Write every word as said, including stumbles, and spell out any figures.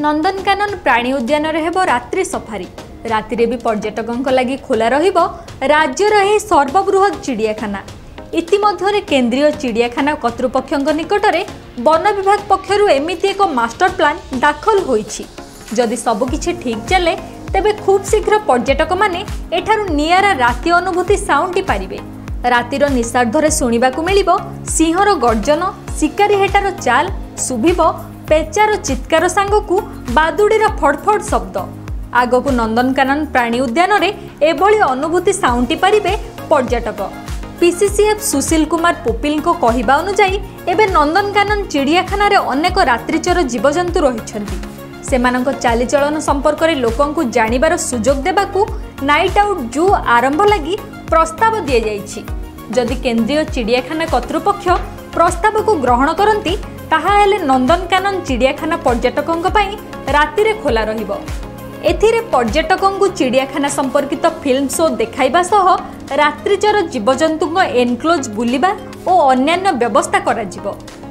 नंदनकानन प्राणी उद्यान हेबो रात्रि सफारी। रातिरे भी पर्यटकों लगी खोला रहिबो राज्यर एही सर्वबृहत चिड़ियाखाना। इतिमध्यरे केंद्रीय चिड़ियाखाना कर्तृपक्षों निकटरे वन विभाग पक्षरु एमिति एक मास्टर प्लान दाखल होईछि। जदि सबकिछि ठीक चले तेबे खूब शीघ्र पर्यटक माने एठारु नियारा राति अनुभूति साउंडी पारिबे। रातिर निषार्धरे शुणिबाकु मिलिबो सिंहर गर्जन, शिकारी हेटार चाल, शुभिबो पेचार चित्कार सांगकु बादुड़ीर फड़फड़ शब्द। आगकु नंदनकानन प्राणी उद्यान रे एभली अनुभूति साउंटी पारिबे पर्यटक। पीसीसीएफ सुशील कुमार पोपिल को कहिबा अनुसार एबे नंदनकानन चिड़ियाखाना रे अनेक रात्रिचर जीवजंतु रहिछन्ति। सेमानक चालीचलन संपर्क में लोकंकु जानिबार सुजोग देबाकू नाइट आउट जू आरंभ लगी प्रस्ताव दिया जाइछि। जदि केंद्रीय चिड़ियाखाना कर्तृपक्ष प्रस्ताव को ग्रहण करती ताहा हेले नंदनकानन चिड़ियाखाना पर्यटकों पई रातिरे खोला रहिबो। एथिरे पर्यटकों को चिड़ियाखाना संपर्कित फिल्म शो देखाइबा सह रात्रिचर जीवजंतुଙ୍କ एनक्लोज बुलिबा और अन्यान्य व्यवस्था करा जिवो।